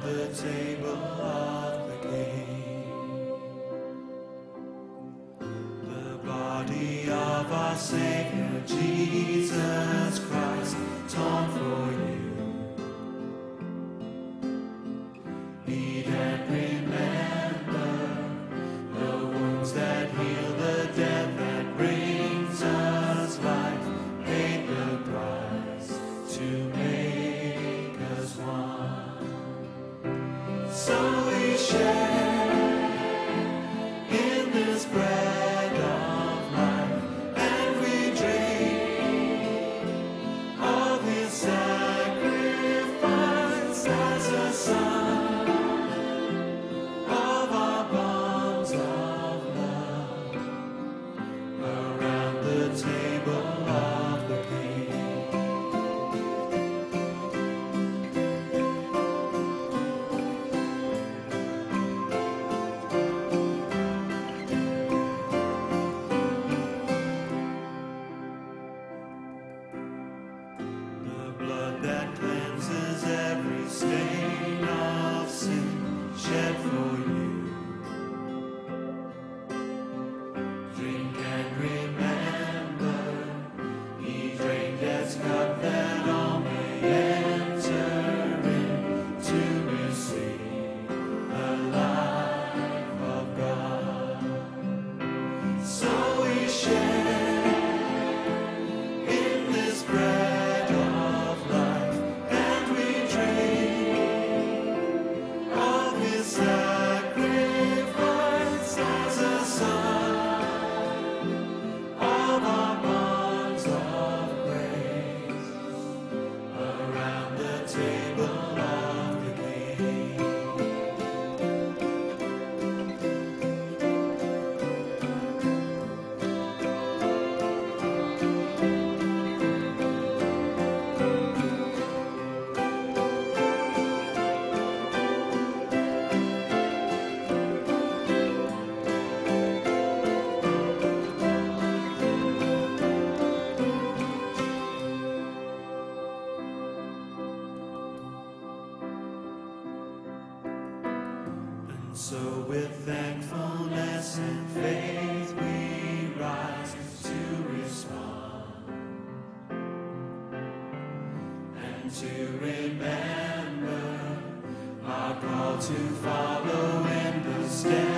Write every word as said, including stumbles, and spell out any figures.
the table of the King. The body of our Savior Jesus Christ, torn for you. Eat and remember the wounds that heal, the death that brings us life, paid the price to make us one. So we share in this bread of life, and we drink of His sacrifice as a sign of our bonds of love around the table of the King. The blood that cleanses every stain of sin shed for you. Drink and remember, He drank death's cup that all may enter in to receive the life of God. So we share in this bread of life, and we drink of His sacrifice as a sign of our bonds of grace around the table of the King. And so with thankfulness and faith we rise to respond and to remember our call to follow in the steps